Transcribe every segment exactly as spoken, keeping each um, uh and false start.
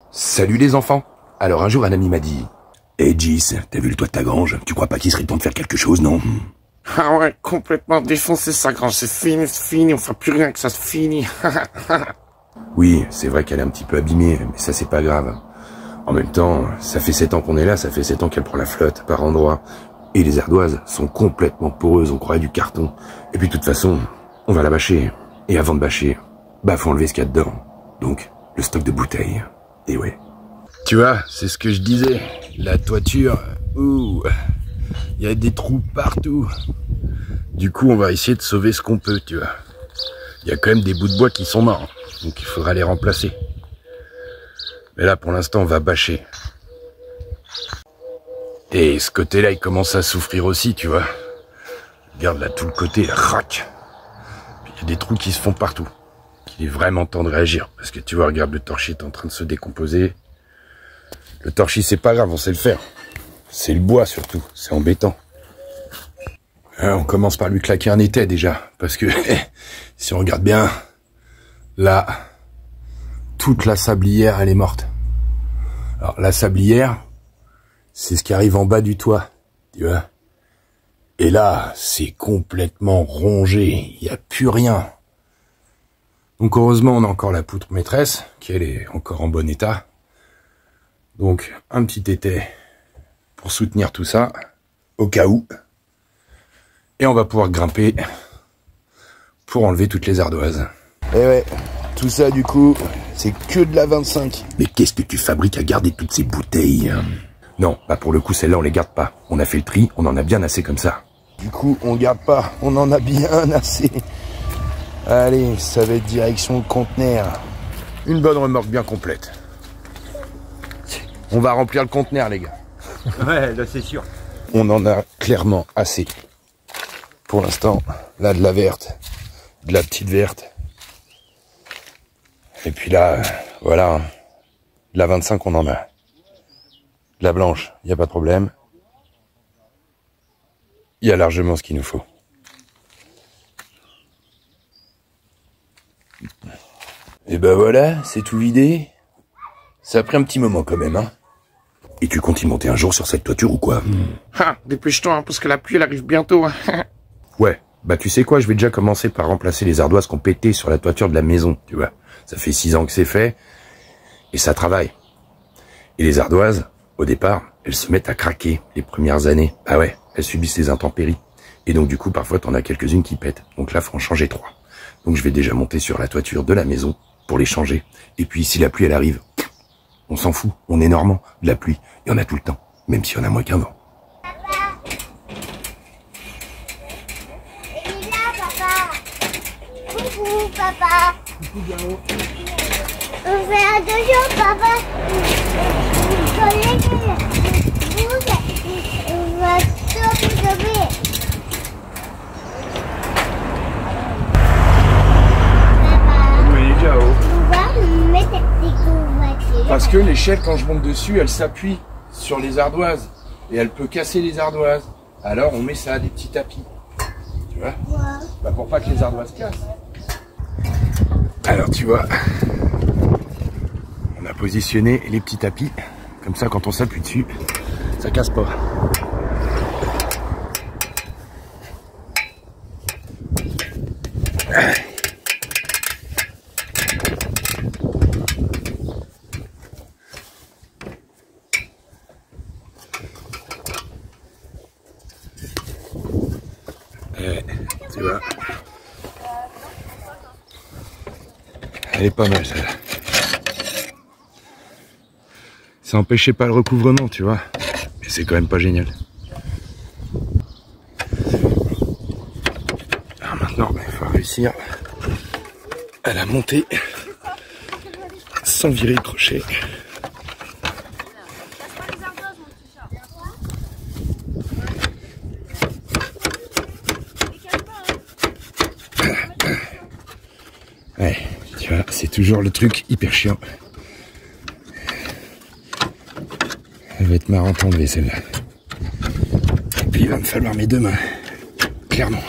Salut les enfants. Alors un jour un ami m'a dit « Hey Gis, t'as vu le toit de ta grange? Tu crois pas qu'il serait temps de faire quelque chose, non ?» Ah ouais, complètement défoncé sa grange, c'est fini, c'est fini, on fera plus rien que ça se finit. Oui, c'est vrai qu'elle est un petit peu abîmée, mais ça c'est pas grave. En même temps, ça fait sept ans qu'on est là, ça fait sept ans qu'elle prend la flotte par endroits. Et les ardoises sont complètement poreuses, on croirait du carton. Et puis de toute façon, on va la bâcher. Et avant de bâcher, bah faut enlever ce qu'il y a dedans. Donc, le stock de bouteilles. Et ouais. Tu vois, c'est ce que je disais. La toiture, ouh, il y a des trous partout. Du coup, on va essayer de sauver ce qu'on peut, tu vois. Il y a quand même des bouts de bois qui sont morts, donc il faudra les remplacer. Mais là, pour l'instant, on va bâcher. Et ce côté-là, il commence à souffrir aussi, tu vois. Regarde là, tout le côté, rac. Puis il y a des trous qui se font partout. Il est vraiment temps de réagir. Parce que tu vois, regarde, le torchis est en train de se décomposer. Le torchis, c'est pas grave, on sait le faire. C'est le bois, surtout. C'est embêtant. Alors, on commence par lui claquer un étai, déjà. Parce que, si on regarde bien, là, toute la sablière, elle est morte. Alors, la sablière, c'est ce qui arrive en bas du toit, tu vois. Et là, c'est complètement rongé. Il n'y a plus rien. Donc, heureusement, on a encore la poutre maîtresse, qui, elle, est encore en bon état. Donc, un petit étai pour soutenir tout ça, au cas où. Et on va pouvoir grimper pour enlever toutes les ardoises. Et ouais, tout ça, du coup, c'est que de la vingt-cinq. Mais qu'est-ce que tu fabriques à garder toutes ces bouteilles? Non, bah pour le coup, celles-là, on les garde pas. On a fait le tri, on en a bien assez comme ça. Du coup, on garde pas, on en a bien assez. Allez, ça va être direction le conteneur. Une bonne remorque bien complète. On va remplir le conteneur, les gars. Ouais, là c'est sûr. On en a clairement assez. Pour l'instant, là, de la verte, de la petite verte. Et puis là, voilà, de la vingt-cinq, on en a. De la blanche, il n'y a pas de problème. Il y a largement ce qu'il nous faut. Et ben voilà, c'est tout vidé. Ça a pris un petit moment quand même, hein. Et tu comptes y monter un jour sur cette toiture ou quoi? Ah, dépêche-toi, hein, parce que la pluie, elle arrive bientôt. Ouais, bah tu sais quoi, je vais déjà commencer par remplacer les ardoises qu'on pétait sur la toiture de la maison, tu vois. Ça fait six ans que c'est fait, et ça travaille. Et les ardoises, au départ, elles se mettent à craquer les premières années. Ah ouais, elles subissent les intempéries. Et donc du coup, parfois, t'en as quelques-unes qui pètent. Donc là, faut en changer trois. Donc je vais déjà monter sur la toiture de la maison pour les changer. Et puis si la pluie, elle arrive, on s'en fout, on est normand. De la pluie, il y en a tout le temps, même s'il y en a moins qu'un vent. Il est là, papa. Coucou, papa. Coucou, Garo. On fait un dojo, papa. On va sauver, sauver. Papa, Oui, Gao. on va mettre des convoitiers. Parce que l'échelle, quand je monte dessus, elle s'appuie sur les ardoises. Et elle peut casser les ardoises. Alors on met ça, des petits tapis. Tu vois? Bah pour pas que les ardoises cassent. Alors tu vois, on a positionné les petits tapis, comme ça quand on s'appuie dessus, ça casse pas. Ouais, tu vois. Elle est pas mal celle-là. Ça empêchait pas le recouvrement, tu vois. Mais c'est quand même pas génial. Alors maintenant, il faut réussir à la monter sans virer le crochet. Ouais, tu vois, c'est toujours le truc hyper chiant. Elle va être marrante à enlever celle-là. Et puis il va me falloir mes deux mains. Clairement.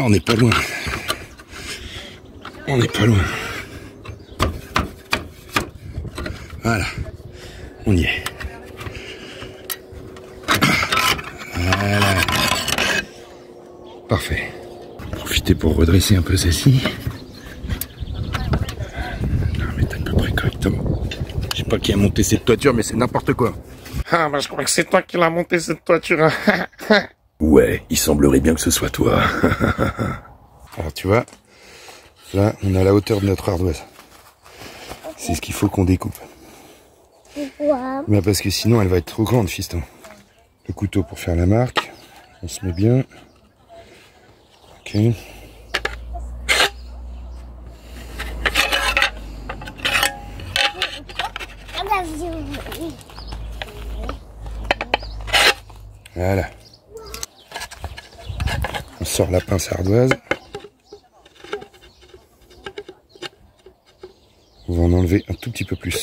on n'est pas loin. On n'est pas loin. Voilà. On y est. Voilà. Parfait. Profitez pour redresser un peu celle-ci. Non, mais t'as à peu près correctement. Je sais pas qui a monté cette toiture, mais c'est n'importe quoi. Ah, bah, je crois que c'est toi qui l'as monté, cette toiture. Hein. Ouais, il semblerait bien que ce soit toi. Alors, tu vois, là, on a la hauteur de notre ardoise. C'est ce qu'il faut qu'on découpe. Pourquoi? Bah parce que sinon, elle va être trop grande, fiston. Le couteau pour faire la marque. On se met bien. Ok. Voilà. On sort la pince ardoise. On va en enlever un tout petit peu plus.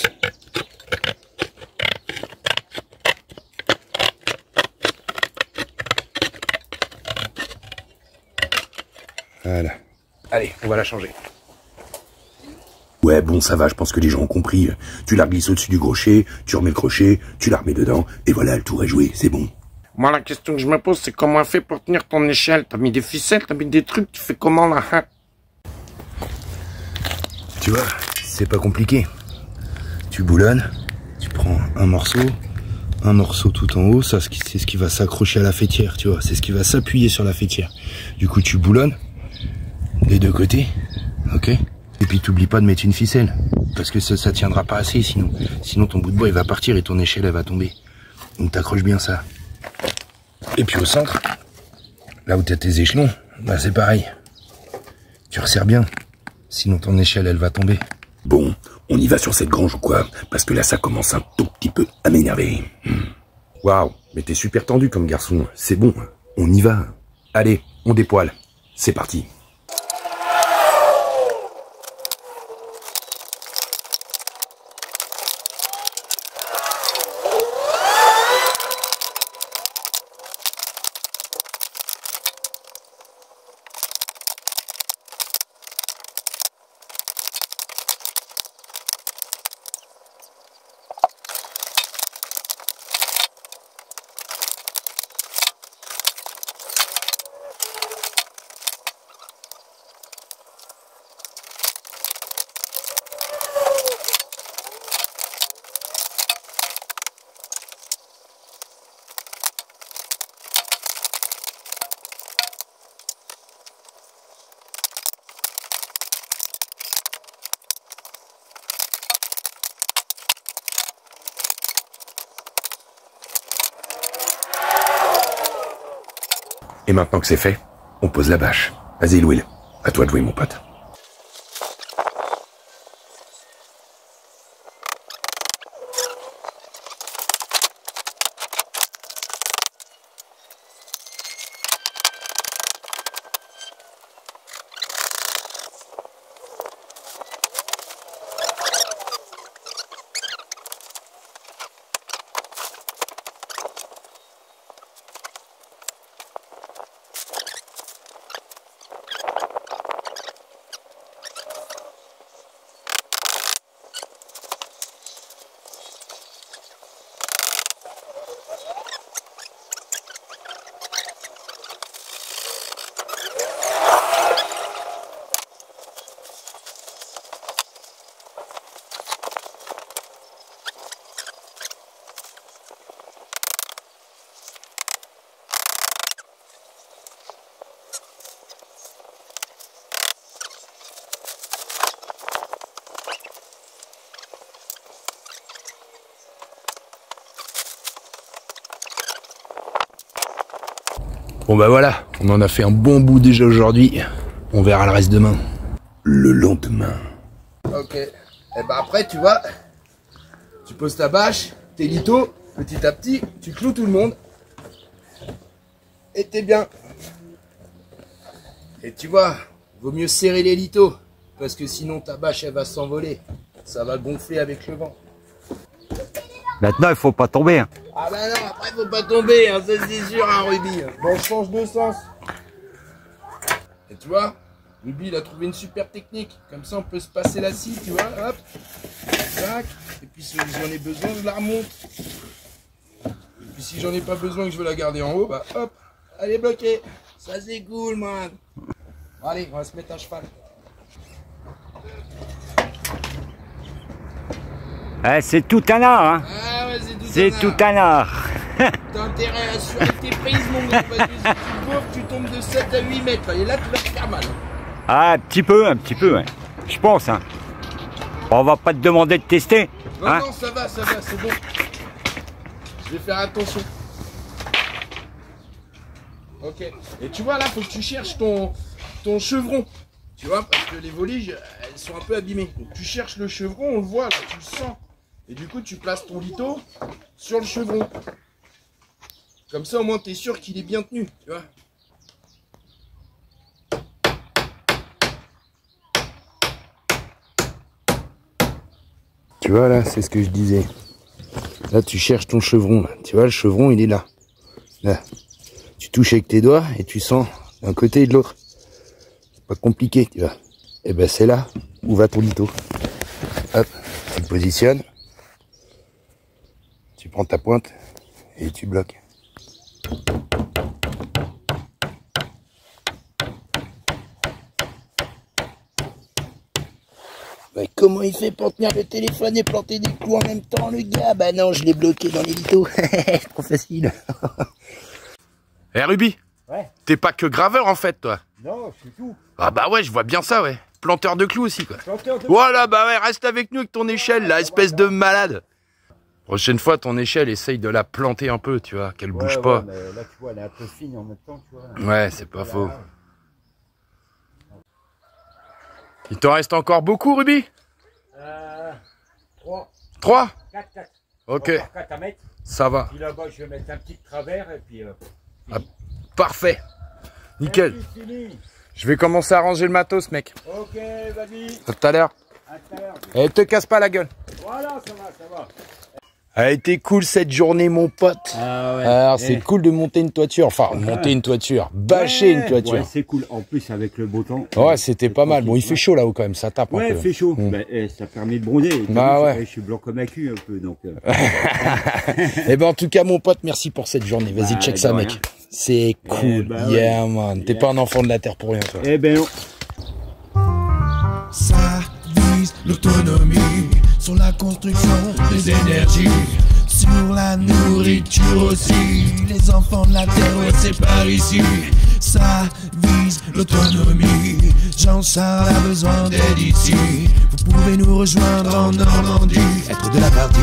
Voilà. Allez, on va la changer. Ouais, bon, ça va, je pense que les gens ont compris. Tu la glisses au-dessus du crochet, tu remets le crochet, tu la remets dedans, et voilà, le tour est joué, c'est bon. Moi, la question que je me pose, c'est comment elle fait pour tenir ton échelle? T'as mis des ficelles, t'as mis des trucs, tu fais comment là? Hein? Tu vois, c'est pas compliqué. Tu boulonnes, tu prends un morceau, un morceau tout en haut, ça c'est ce qui va s'accrocher à la faîtière, tu vois, c'est ce qui va s'appuyer sur la faîtière. Du coup, tu boulonnes des deux côtés, ok? Et puis t'oublies pas de mettre une ficelle, parce que ça, ça tiendra pas assez sinon. Sinon ton bout de bois il va partir et ton échelle elle va tomber. Donc t'accroches bien ça. Et puis au centre, là où t'as tes échelons, bah c'est pareil. Tu resserres bien, sinon ton échelle elle va tomber. Bon, on y va sur cette grange ou quoi? Parce que là, ça commence un tout petit peu à m'énerver. Waouh, mais t'es super tendu comme garçon. C'est bon, on y va. Allez, on dépoile. C'est parti. Et maintenant que c'est fait, on pose la bâche. Vas-y Louis, à toi de jouer mon pote. Bon bah voilà, on en a fait un bon bout déjà aujourd'hui. On verra le reste demain. Le lendemain. Ok. Et bah après, tu vois, tu poses ta bâche, tes litos, petit à petit, tu cloues tout le monde. Et t'es bien. Et tu vois, vaut mieux serrer les litos, parce que sinon ta bâche elle va s'envoler. Ça va gonfler avec le vent. Maintenant, il faut pas tomber. Hein. Ah bah non, après faut pas tomber, hein, ça c'est sûr, hein, Ruby. Bon, on change de sens. Et Et tu vois, Ruby, il a trouvé une super technique. Comme ça, on peut se passer la scie, tu vois, hop, tac. Et puis si j'en ai besoin, je la remonte. Et puis si j'en ai pas besoin et que je veux la garder en haut, bah hop, elle est bloquée. Ça c'est cool, man. Bon, allez, on va se mettre à cheval. Eh, c'est tout un art, hein. Ah ouais, c'est tout C'est un tout art. un art. T'as intérêt à assurer tes prises, mon gars, parce que si tu cours, tu tombes de sept à huit mètres, et là, tu vas te faire mal. Ah, un petit peu, un petit peu, ouais. Je pense, hein. Bon, on va pas te demander de tester. Non, Hein, non, ça va, ça va, c'est bon. Je vais faire attention. Ok. Et tu vois, là, faut que tu cherches ton, ton chevron. Tu vois, parce que les voliges, elles sont un peu abîmées. Donc, tu cherches le chevron, on le voit, là, tu le sens. Et du coup, tu places ton lito sur le chevron. Comme ça, au moins, tu es sûr qu'il est bien tenu, tu vois. Tu vois, là, c'est ce que je disais. Là, tu cherches ton chevron, là. Tu vois, le chevron, il est là. Là. Tu touches avec tes doigts et tu sens d'un côté et de l'autre. C'est pas compliqué, tu vois. Et ben, c'est là où va ton lito. Hop, tu le positionnes. Tu prends ta pointe et tu bloques. Bah, comment il fait pour tenir le téléphone et planter des clous en même temps, le gars? Bah non, je l'ai bloqué dans les litos. C'est trop facile. Eh Ruby, Ouais. t'es pas que graveur en fait, toi. Non, c'est tout. Ah bah ouais, je vois bien ça, ouais. Planteur de clous aussi, quoi. Planteur de- Voilà, bah ouais, reste avec nous avec ton échelle, là, espèce de malade. Prochaine fois, ton échelle, essaye de la planter un peu, tu vois, qu'elle Ouais, bouge ouais, pas. mais là, tu vois, elle est un peu fine en même temps, tu vois. Ouais, c'est pas faux. Il t'en reste encore beaucoup, Ruby? Euh, trois, Trois? quatre, quatre. Ok, Encore quatre à mettre. ça va. Puis là-bas, je vais mettre un petit travers et puis... Euh, Parfait. Nickel. c'est fini. Je vais commencer à ranger le matos, mec. Ok, vas-y. À tout à l'heure. À tout à l'heure. Et te casse pas la gueule. Voilà, ça va, ça va. Elle a été cool cette journée, mon pote. Ah ouais. Alors, c'est cool de monter une toiture. Enfin, monter une toiture. Bâcher une toiture. Ouais, c'est cool. En plus, avec le beau temps. Ouais, c'était pas mal. Bon, il fait chaud là-haut quand même, ça tape un Ouais, peu. il fait chaud. Mm. Bah, eh, ça permet de bronzer. T'as Bah vu, ouais. c'est- Je suis blanc comme un cul un peu, donc. euh, Eh ben, en tout cas, mon pote, merci pour cette journée. Vas-y, Bah, check de ça, rien. mec. C'est cool. bah yeah, ouais. man. T'es Yeah. pas un enfant de la terre pour rien, toi. Eh ben non. Ça vise l'autonomie sur la construction des énergies, sur la nourriture aussi. Les enfants de la terre, ouais, c'est par ici. Ça vise l'autonomie. Jean-Charles a besoin d'aide ici. Vous pouvez nous rejoindre en Normandie, être de la partie.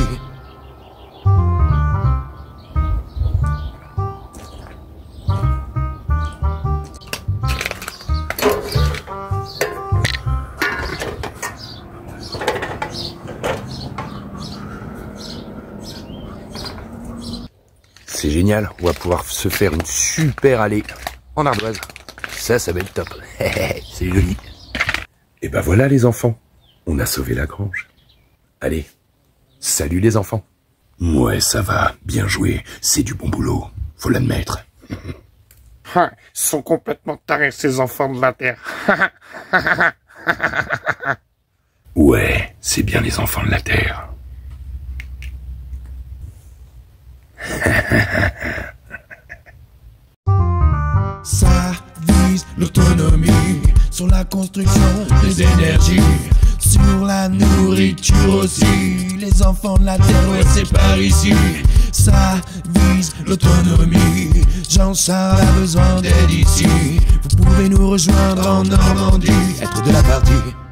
C'est génial. On va pouvoir se faire une super allée en ardoise. Ça, ça va être top. C'est joli. Et ben voilà, les enfants. On a sauvé la grange. Allez. Salut, les enfants. Ouais, ça va. Bien joué. C'est du bon boulot. Faut l'admettre. Ah, ils sont complètement tarés, ces enfants de la Terre. Ouais, c'est bien les enfants de la Terre. Ça vise l'autonomie sur la construction des énergies, sur la nourriture aussi. Les enfants de la terre, ouais, c'est par ici. Ça vise l'autonomie. Jean-Charles a besoin d'aide ici. Vous pouvez nous rejoindre en Normandie, être de la partie.